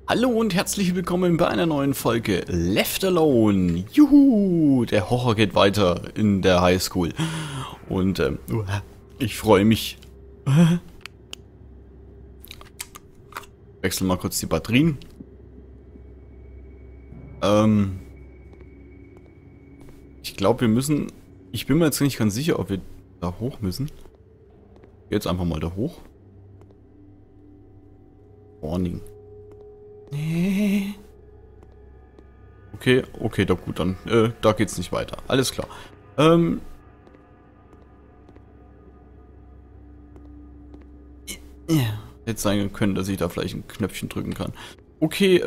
Hallo und herzlich willkommen bei einer neuen Folge Left Alone. Juhu, der Horror geht weiter in der Highschool. Und ich freue mich. Wechsel mal kurz die Batterien. Ich glaube, wir müssen... Ich bin mir jetzt nicht ganz sicher, ob wir da hoch müssen. Jetzt einfach mal da hoch. Warning. Nee. Okay, doch gut, dann da geht's nicht weiter. Alles klar. Ja. Hätte sein können, dass ich da vielleicht ein Knöpfchen drücken kann. Okay,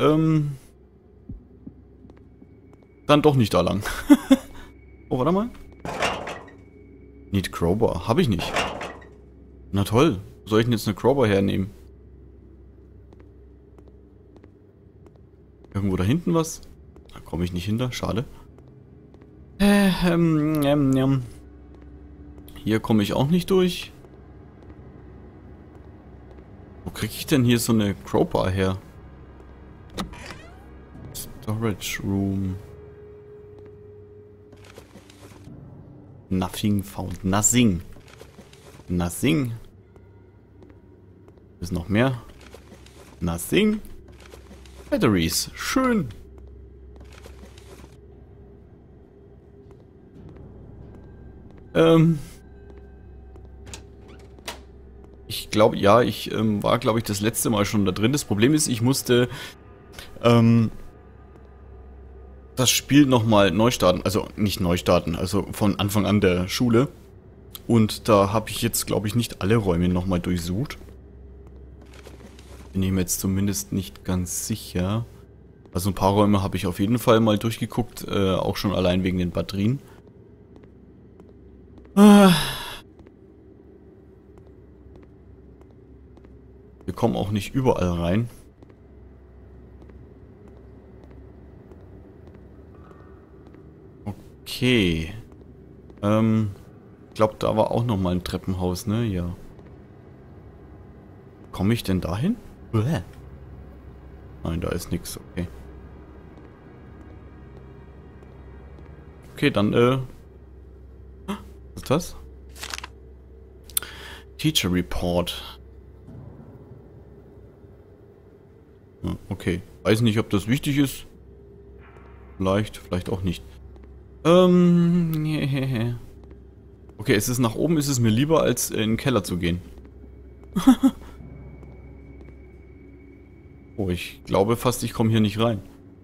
dann doch nicht da lang. Oh, warte mal. Need Crowbar. Habe ich nicht. Na toll. Wo soll ich denn jetzt eine Crowbar hernehmen? Irgendwo da hinten was? Da komme ich nicht hinter. Schade. Hier komme ich auch nicht durch. Wo kriege ich denn hier so eine Crowbar her? Storage Room. Nothing found. Nothing. Nothing. Ist noch mehr? Nothing. Batteries. Schön. Ich glaube, ja, ich war, glaube ich, das letzte Mal schon da drin. Das Problem ist, ich musste das Spiel nochmal neu starten. Also nicht neu starten, also von Anfang an der Schule. Und da habe ich jetzt, glaube ich, nicht alle Räume nochmal durchsucht. Bin ich mir jetzt zumindest nicht ganz sicher. Also ein paar Räume habe ich auf jeden Fall mal durchgeguckt, auch schon allein wegen den Batterien. Wir kommen auch nicht überall rein. Okay. Ich glaube, da war auch nochmal ein Treppenhaus, ne? Ja. Komme ich denn dahin? Bäh. Nein, da ist nichts. Okay. Okay, dann, was ist das? Teacher Report. Okay. Weiß nicht, ob das wichtig ist. Vielleicht auch nicht. Okay, es ist nach oben, ist es mir lieber, als in den Keller zu gehen. Oh, ich glaube fast, ich komme hier nicht rein.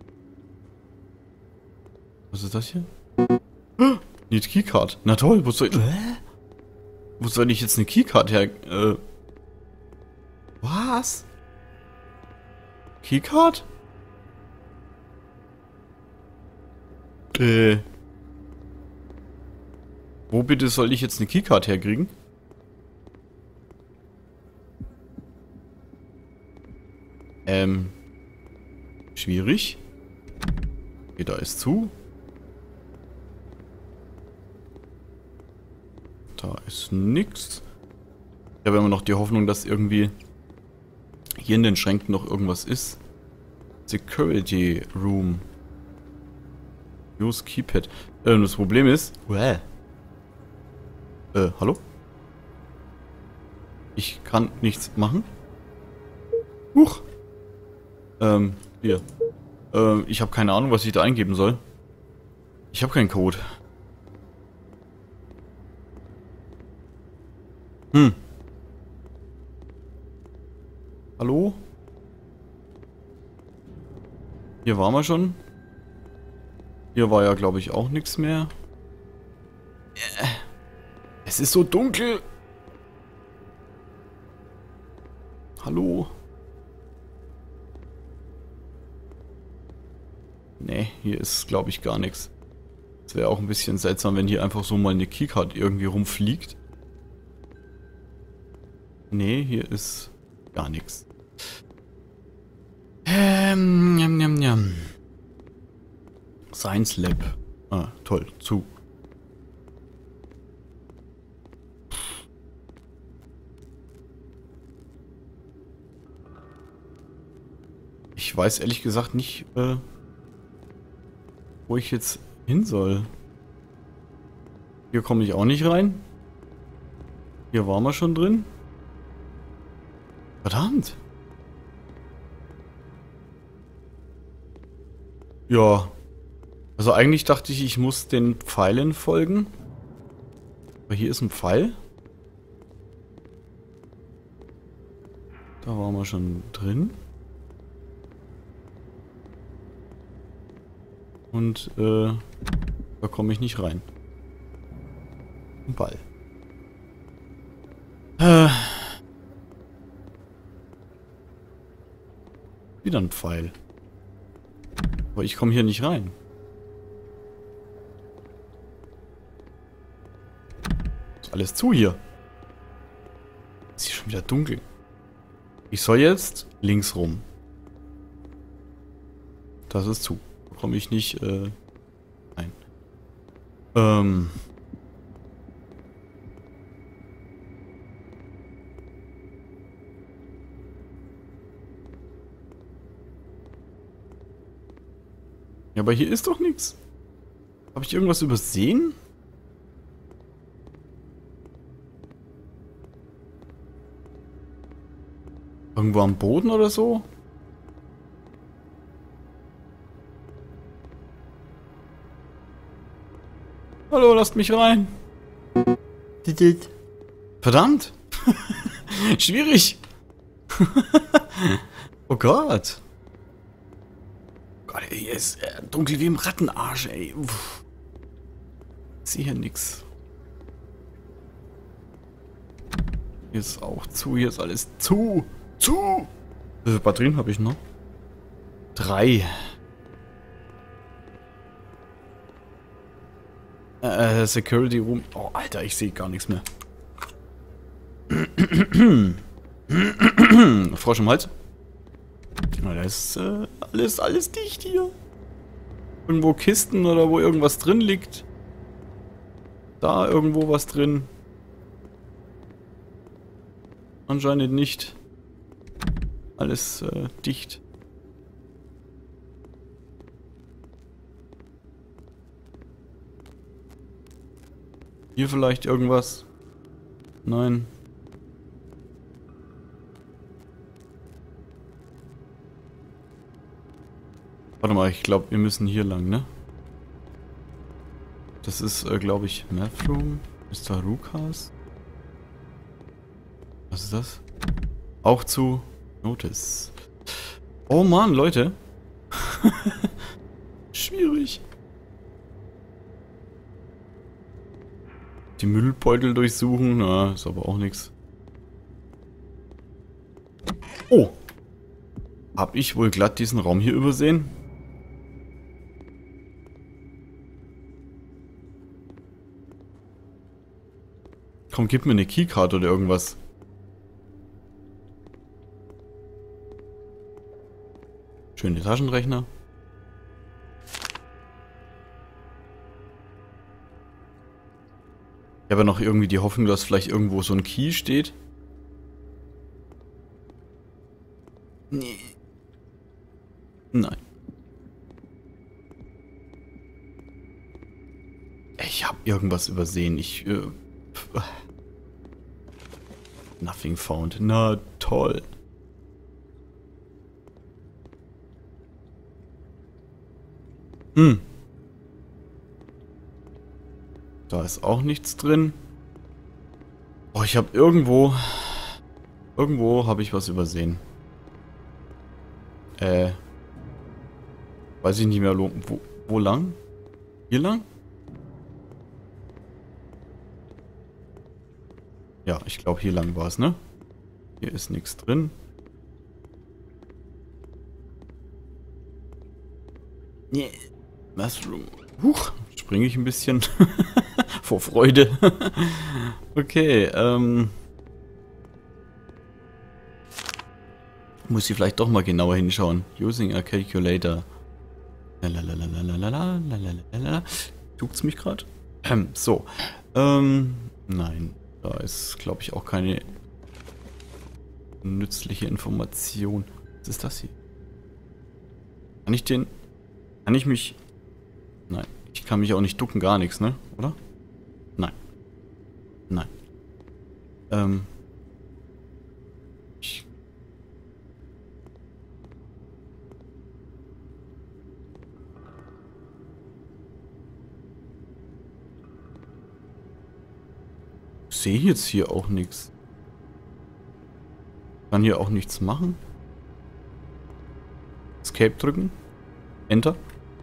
Was ist das hier? Need Keycard. Na toll, wo soll ich jetzt eine Keycard her... Was? Keycard? Wo bitte soll ich jetzt eine Keycard herkriegen? Schwierig. Okay, da ist zu. Da ist nix. Ich habe immer noch die Hoffnung, dass irgendwie hier in den Schränken noch irgendwas ist. Security Room. Use Keypad. Das Problem ist... hallo? Ich kann nichts machen. Huch. Hier. Ich habe keine Ahnung, was ich da eingeben soll. Ich habe keinen Code. Hallo? Hier waren wir schon. Hier war ja, glaube ich, auch nichts mehr. Es ist so dunkel. Hallo? Nee, hier ist, glaube ich, gar nichts. Es wäre auch ein bisschen seltsam, wenn hier einfach so mal eine Keycard irgendwie rumfliegt. Nee, hier ist gar nichts. Njam, njam, njam. Science Lab. Ah, toll, zu. Ich weiß ehrlich gesagt nicht, wo ich jetzt hin soll. Hier komme ich auch nicht rein. Hier waren wir schon drin. Verdammt. Ja. Also eigentlich dachte ich, ich muss den Pfeilen folgen. Aber hier ist ein Pfeil. Da waren wir schon drin. Und da komme ich nicht rein. Ein Ball. Wieder ein Pfeil. Aber ich komme hier nicht rein. Ist alles zu hier. Ist hier schon wieder dunkel. Ich soll jetzt links rum. Das ist zu. Da komme ich nicht rein. Ja, aber hier ist doch nichts. Habe ich irgendwas übersehen? Irgendwo am Boden oder so? Hallo, lasst mich rein. Verdammt. Schwierig. Oh Gott. Gott, ey, hier ist dunkel wie im Rattenarsch, ey. Uff. Ich sehe hier nix. Hier ist auch zu, hier ist alles zu. Zu! Wie viele Batterien habe ich noch? 3. Security Room. Oh, Alter, ich sehe gar nichts mehr. Frosch im Hals. Da ist alles dicht hier. Irgendwo Kisten oder wo irgendwas drin liegt. Da irgendwo was drin. Anscheinend nicht. Alles dicht. Hier vielleicht irgendwas? Nein. Warte mal, ich glaube, wir müssen hier lang, ne? Das ist, glaube ich, Math Room. Mr. Rukas. Was ist das? Auch zu Notice. Oh Mann, Leute. Schwierig. Die Müllbeutel durchsuchen. Na, ist aber auch nichts. Oh. Hab ich wohl glatt diesen Raum hier übersehen? Komm, gib mir eine Keycard oder irgendwas. Schöne Taschenrechner. Ich habe ja noch irgendwie die Hoffnung, dass vielleicht irgendwo so ein Key steht. Nee. Nein. Ich habe irgendwas übersehen. Nothing found. Na toll. Da ist auch nichts drin. Oh, ich habe irgendwo habe ich was übersehen. Weiß ich nicht mehr, wo lang? Hier lang? Ja, ich glaube hier lang war es, ne? Hier ist nichts drin. Nee. Mushroom. Huch, springe ich ein bisschen vor Freude. Okay, muss ich vielleicht doch mal genauer hinschauen. Using a calculator. Juckt's mich gerade? So. Nein. Da ist, glaube ich, auch keine nützliche Information. Was ist das hier? Kann ich den... Kann ich mich... Nein. Ich kann mich auch nicht ducken, gar nichts, ne? Oder? Nein. Nein. Ich... sehe jetzt hier auch nichts. Kann hier auch nichts machen. Escape drücken. Enter.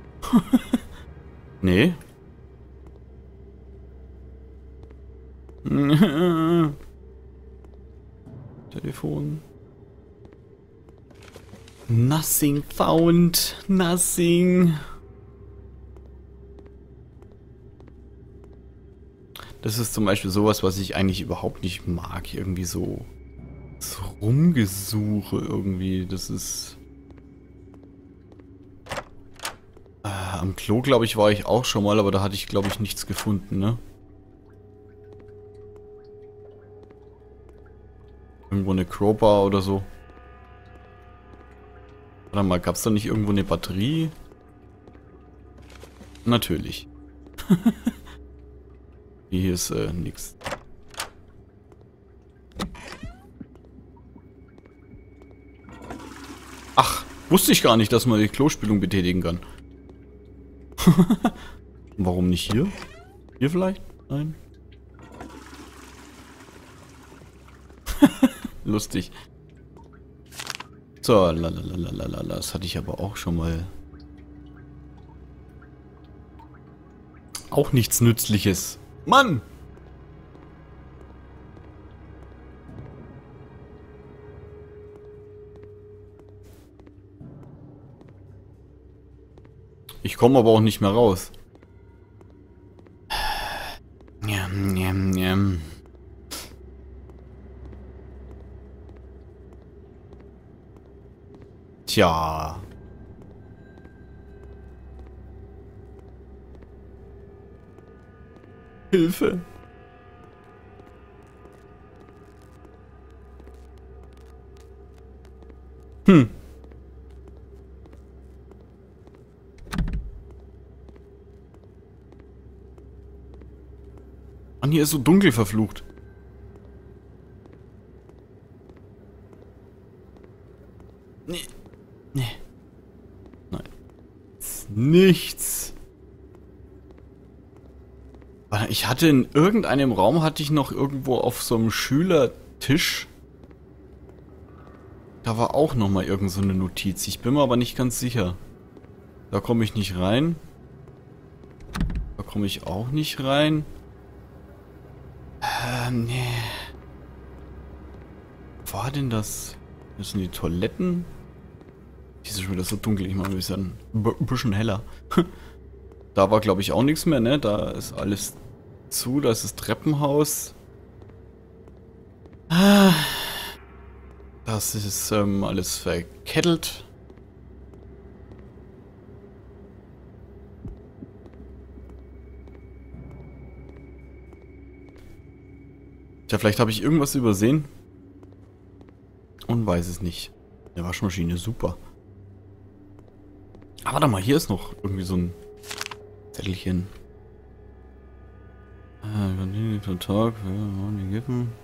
Nee. Telefon. Nothing found. Nothing. Das ist zum Beispiel sowas, was ich eigentlich überhaupt nicht mag. Irgendwie so Rumgesuche irgendwie. Das ist... am Klo, glaube ich, war ich auch schon mal, aber da hatte ich, glaube ich, nichts gefunden, ne? Irgendwo eine Crowbar oder so. Warte mal, gab es da nicht irgendwo eine Batterie? Natürlich. Hier ist nix. Ach, wusste ich gar nicht, dass man die Klospülung betätigen kann. Warum nicht hier? Hier vielleicht? Nein. Lustig. So, lalalala, das hatte ich aber auch schon mal. Auch nichts Nützliches. Mann! Ich komme aber auch nicht mehr raus. Njam, njam, njam. Tja. Hilfe. Hm. Mann, hier ist so dunkel verflucht. Nee. Nee. Nein. Nichts. Ich hatte in irgendeinem Raum, hatte ich noch irgendwo auf so einem Schülertisch. Da war auch nochmal irgend so eine Notiz. Ich bin mir aber nicht ganz sicher. Da komme ich nicht rein. Da komme ich auch nicht rein. Nee. Wo war denn das? Das sind die Toiletten. Die sind schon wieder so dunkel. Ich mache ein bisschen heller. Da war, glaube ich, auch nichts mehr, ne? Da ist alles zu. Da ist das Treppenhaus. Das ist alles verkettelt. Tja, vielleicht habe ich irgendwas übersehen. Und weiß es nicht. Der Waschmaschine, super. Aber warte mal, hier ist noch irgendwie so ein Zettelchen. Talk, given.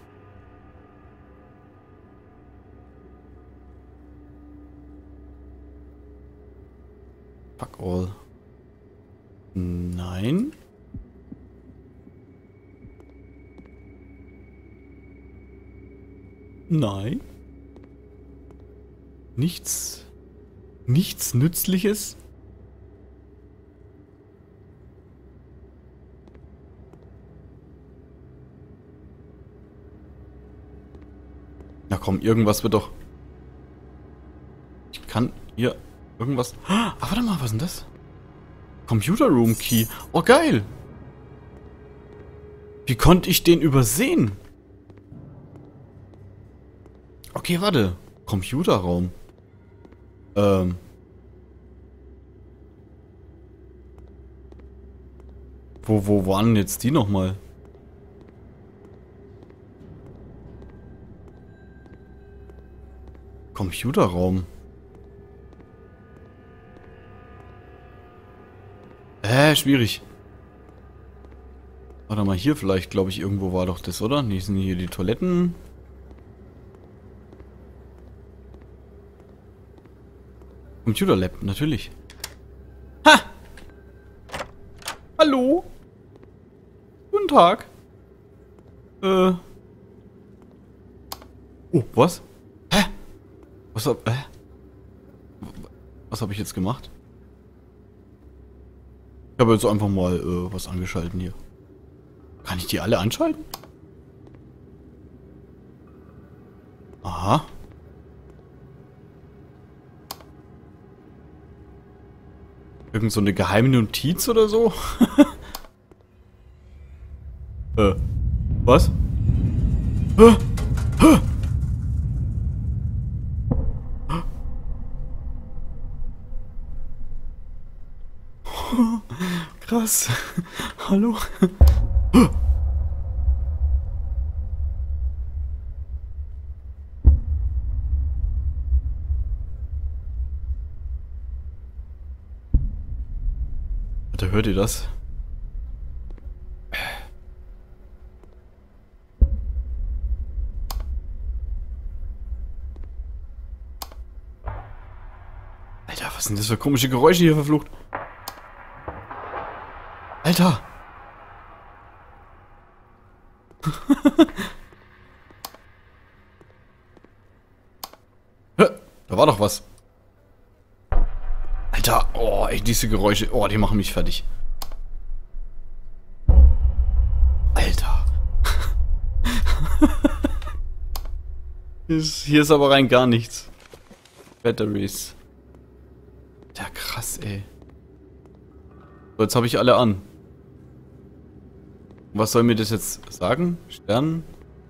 Fuck all. Nein. Nein. Nichts. Nichts Nützliches. Na komm, irgendwas wird doch... Ich kann hier irgendwas... Ah, warte mal, was ist denn das? Computer Room Key. Oh, geil. Wie konnte ich den übersehen? Okay, warte. Computerraum. Wo waren jetzt die nochmal? Computerraum. Schwierig. Warte mal, hier vielleicht, glaube ich, irgendwo war doch das, oder? Nee, sind hier die Toiletten. Computer Lab, natürlich. Ha! Hallo? Guten Tag. Oh, was? Hä? Was habe ich jetzt gemacht? Ich habe jetzt einfach mal was angeschalten hier. Kann ich die alle anschalten? Aha. Irgend so eine geheime Notiz oder so? Was? Hä? Hä? Krass. Hallo? Alter, hört ihr das? Alter, was sind das für komische Geräusche hier verflucht? Alter! Da war doch was. Alter, oh, ey, diese Geräusche, oh, die machen mich fertig. Alter. Hier ist aber rein gar nichts. Batteries. Ja, krass, ey. So, jetzt habe ich alle an. Was soll mir das jetzt sagen? Stern?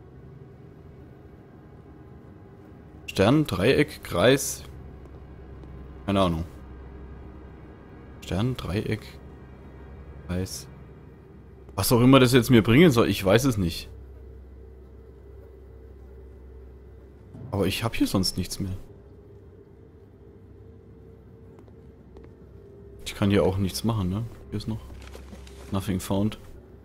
Stern, Dreieck, Kreis. Keine Ahnung. Stern, Dreieck, Kreis. Was auch immer das jetzt mir bringen soll, ich weiß es nicht. Aber ich habe hier sonst nichts mehr. Ich kann hier auch nichts machen, ne? Hier ist noch nothing found.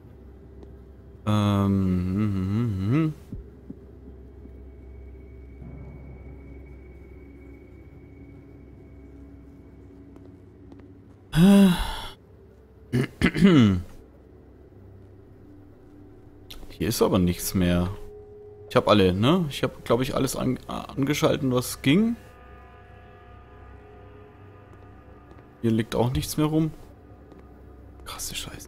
Hier ist aber nichts mehr. Ich habe alle, ne? Ich habe, glaube ich, alles angeschalten, was ging. Hier liegt auch nichts mehr rum. Krasse Scheiße.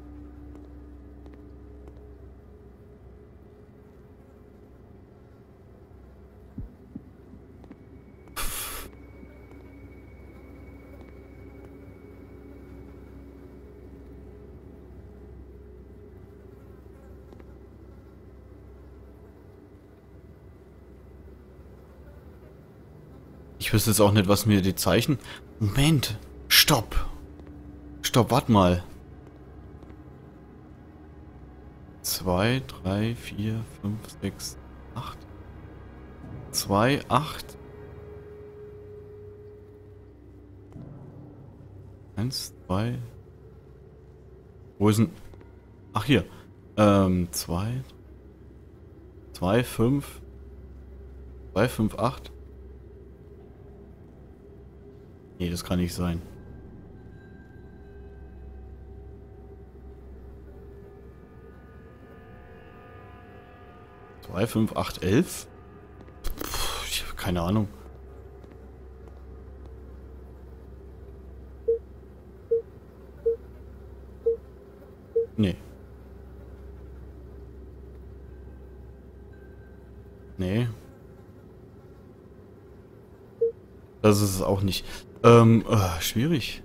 Ich wüsste jetzt auch nicht, was mir die Zeichen... Moment. Stopp. Stopp, warte mal. 2, 3, 4, 5, 6, 8. 2, 8. 1, 2. Wo ist denn... Ach, hier. 2. 2, 5. 2, 5, 8. Nee, das kann nicht sein. 2, 5, 8, 11? Ich habe keine Ahnung. Nee. Nee. Das ist es auch nicht. Schwierig.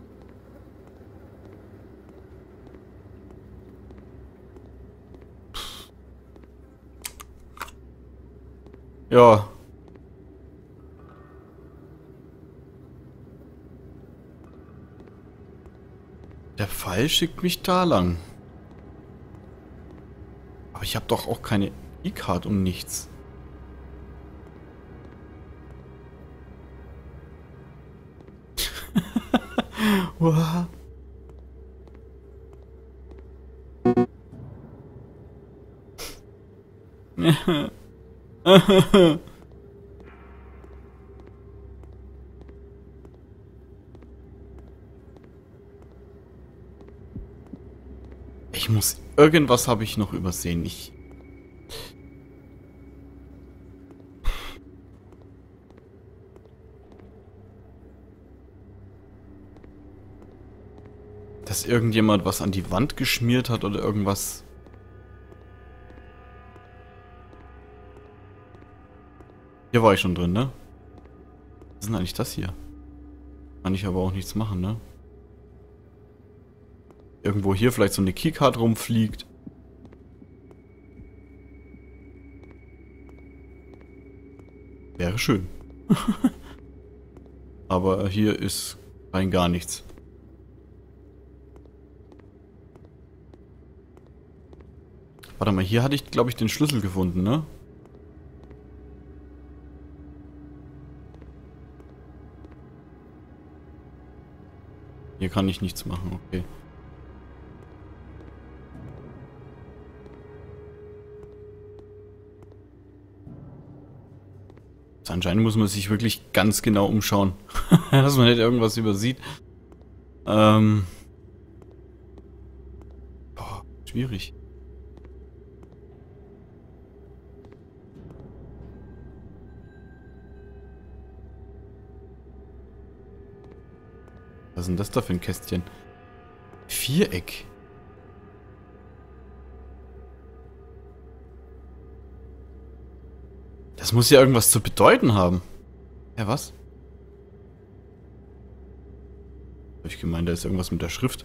Ja. Der Pfeil schickt mich da lang. Aber ich habe doch auch keine E-Card und nichts. Wow. Ich muss... Irgendwas habe ich noch übersehen. Dass irgendjemand was an die Wand geschmiert hat oder irgendwas. Hier war ich schon drin, ne? Was ist denn eigentlich das hier? Kann ich aber auch nichts machen, ne? Irgendwo hier vielleicht so eine Keycard rumfliegt. Wäre schön. Aber hier ist rein gar nichts. Warte mal, hier hatte ich, glaube ich, den Schlüssel gefunden, ne? Hier kann ich nichts machen, okay. Anscheinend muss man sich wirklich ganz genau umschauen, dass man nicht irgendwas übersieht. Boah, schwierig. Was ist denn das da für ein Kästchen? Viereck. Das muss ja irgendwas zu bedeuten haben. Ja, was? Hab ich gemeint, da ist irgendwas mit der Schrift.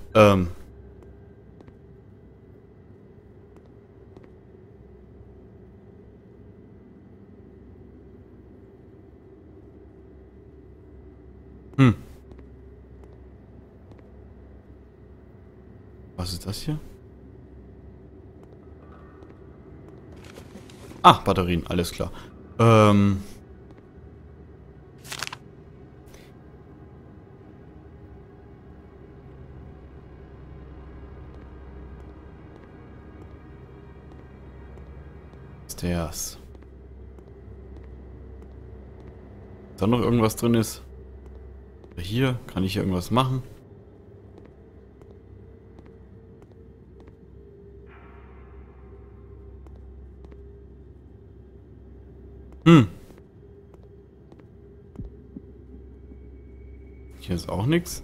Was ist das hier? Ah, Batterien, alles klar. Stairs. Da noch irgendwas drin ist? Hier, kann ich hier irgendwas machen? Hier ist auch nichts.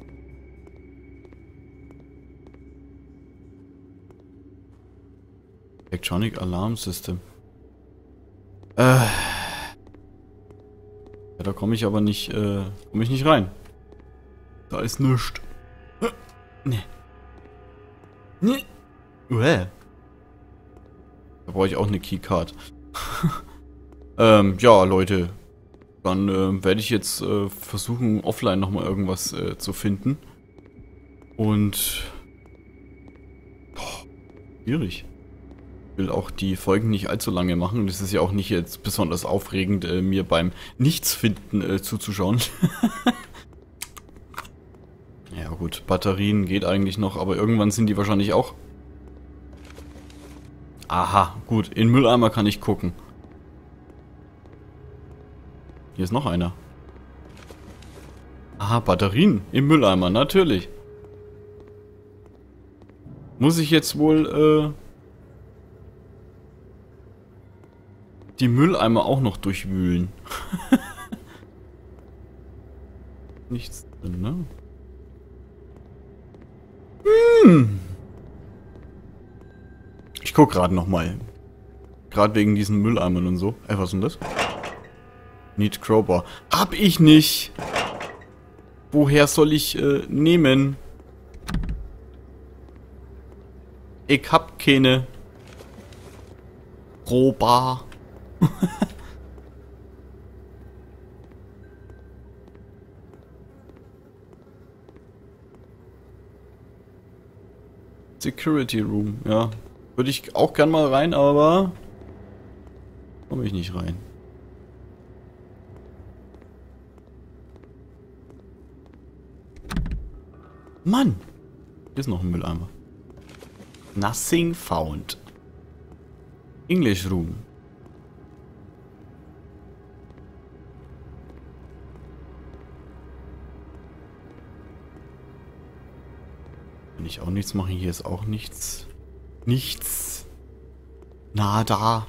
Electronic Alarm System. Ja, da komme ich aber nicht, komme ich nicht rein. Da ist nichts. Nee. Nee. Da brauche ich auch eine Keycard. Ja, Leute. Dann werde ich jetzt versuchen, offline nochmal irgendwas zu finden. Und... Boah, schwierig. Ich will auch die Folgen nicht allzu lange machen. Das ist ja auch nicht jetzt besonders aufregend, mir beim Nichtsfinden zuzuschauen. Ja gut, Batterien geht eigentlich noch, aber irgendwann sind die wahrscheinlich auch... Aha, gut, in Mülleimer kann ich gucken. Hier ist noch einer. Aha, Batterien im Mülleimer, natürlich. Muss ich jetzt wohl die Mülleimer auch noch durchwühlen? Nichts drin, ne? Ich guck gerade noch mal. Gerade wegen diesen Mülleimern und so. Was ist denn das? Need Crowbar. Hab ich nicht. Woher soll ich nehmen? Ich hab keine Crowbar. Security Room, ja. Würde ich auch gern mal rein, aber komme ich nicht rein. Mann! Hier ist noch ein Mülleimer. Nothing found. English Room. Kann ich auch nichts machen. Hier ist auch nichts. Nichts. Nada.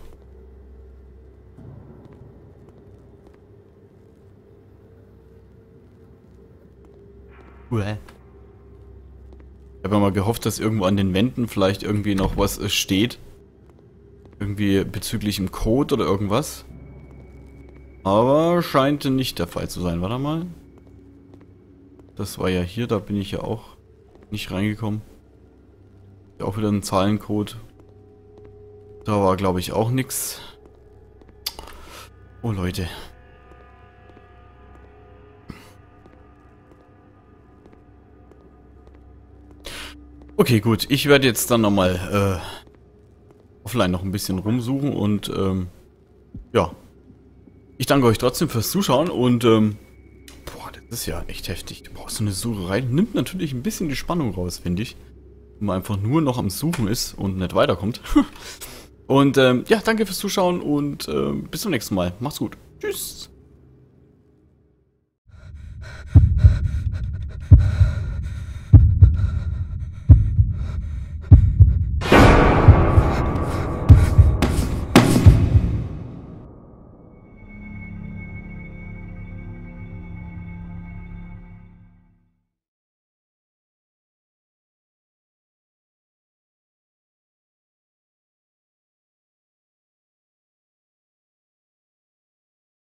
Uäh. Ich habe ja mal gehofft, dass irgendwo an den Wänden vielleicht irgendwie noch was steht. Irgendwie bezüglich im Code oder irgendwas. Aber scheint nicht der Fall zu sein. Warte mal. Das war ja hier, da bin ich ja auch nicht reingekommen. Auch wieder ein Zahlencode. Da war, glaube ich, auch nichts. Oh, Leute. Okay, gut. Ich werde jetzt dann nochmal offline noch ein bisschen rumsuchen und ja. Ich danke euch trotzdem fürs Zuschauen und boah, das ist ja echt heftig. Boah, so eine Sucherei nimmt natürlich ein bisschen die Spannung raus, finde ich. Wenn man einfach nur noch am Suchen ist und nicht weiterkommt. Und ja, danke fürs Zuschauen und bis zum nächsten Mal. Macht's gut. Tschüss.